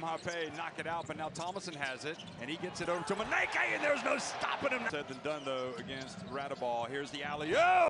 Harpe knock it out, but now Thomason has it, and he gets it over to Moneke, and there's no stopping him. Said than done, though, against Radaball. Here's the alley-oop.